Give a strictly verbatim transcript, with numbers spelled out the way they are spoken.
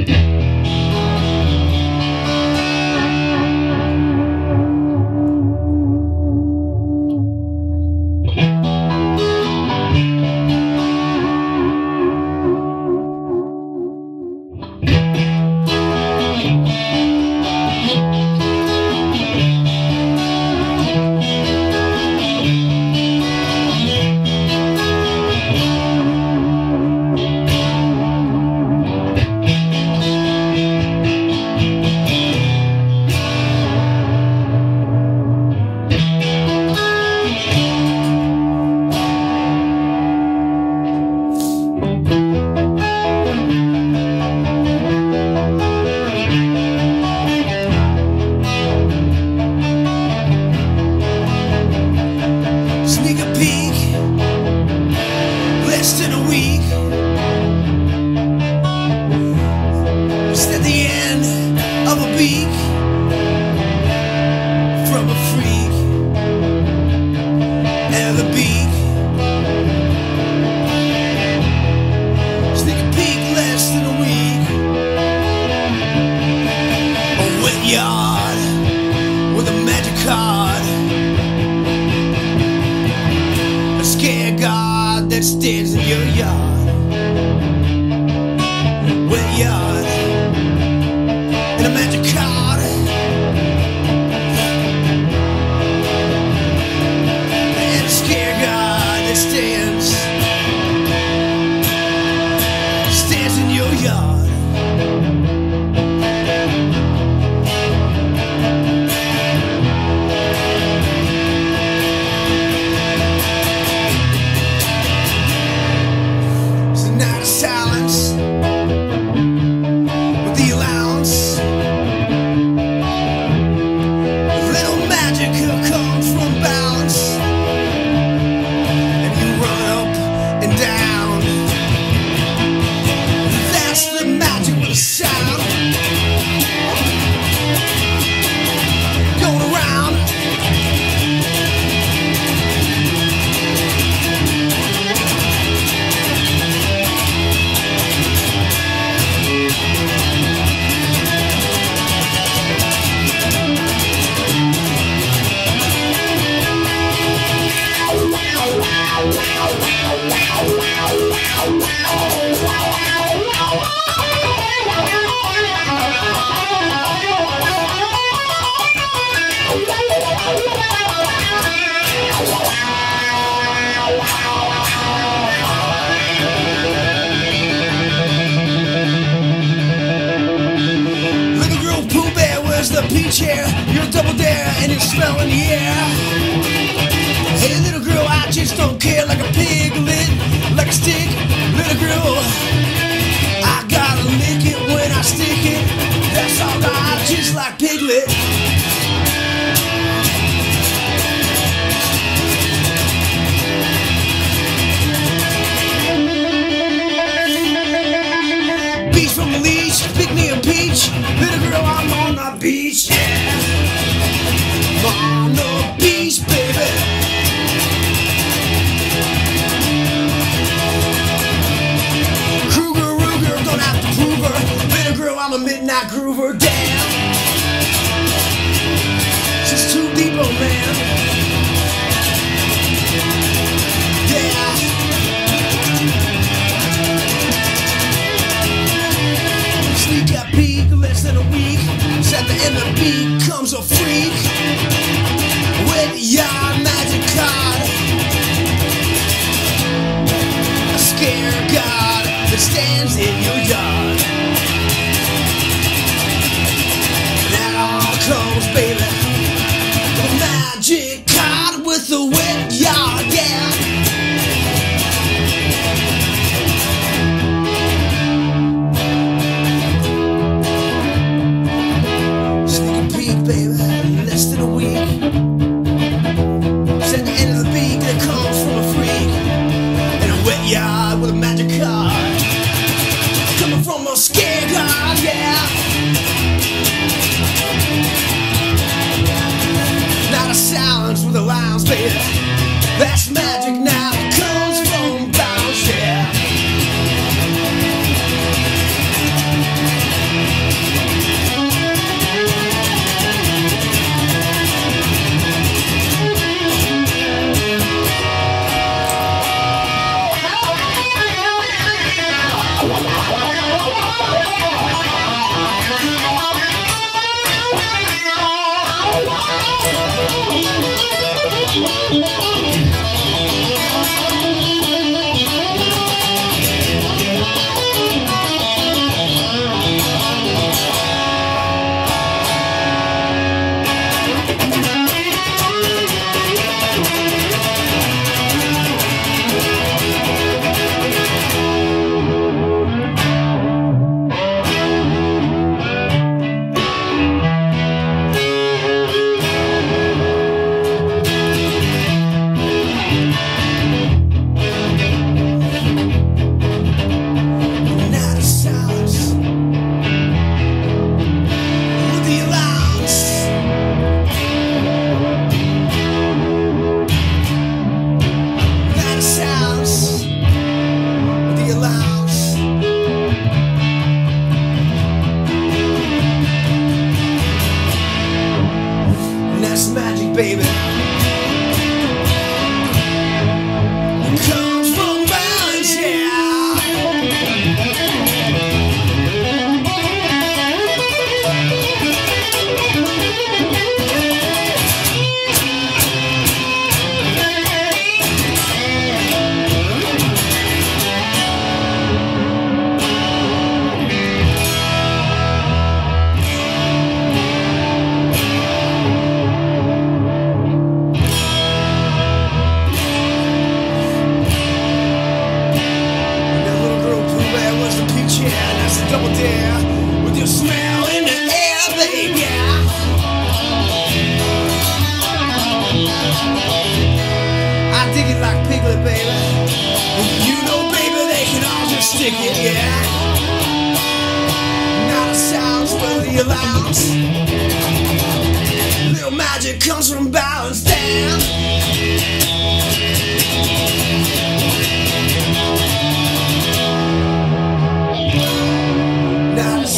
That stands in your yard, wet yard, in a magic card, and a scare god that stands, stands in your yard. Silence with the allowance, a little magic comes from balance, and you run up and down. That's the magic with a sound going around. Little girl Pooh Bear wears the peach hair. You're a double dare and you're smelling the air. Hey little girl, I just don't care, like a piglet, like a stick. Little girl, I gotta lick it when I stick it. That's alright, just like Piglet. Beach from the leash, pick me a peach. Little girl, I'm on the beach, yeah. I'm on the beach, baby. I'm a midnight groover, damn. She's too deep, oh man. Yeah. Sneak a peek, less than a week. At the end of the beat comes a freak with your magic card, a scare god that stands in your yard. Comes, baby, the magic card with the wet yard, yeah. Sneak a peek, baby. baby. It comes from balance, yeah. Double dare with your smell in the air, baby. I dig it like Piglet, baby. You know, baby, they can all just stick it, yeah. Not a sound's really allowed. Little magic comes from balance down. Not a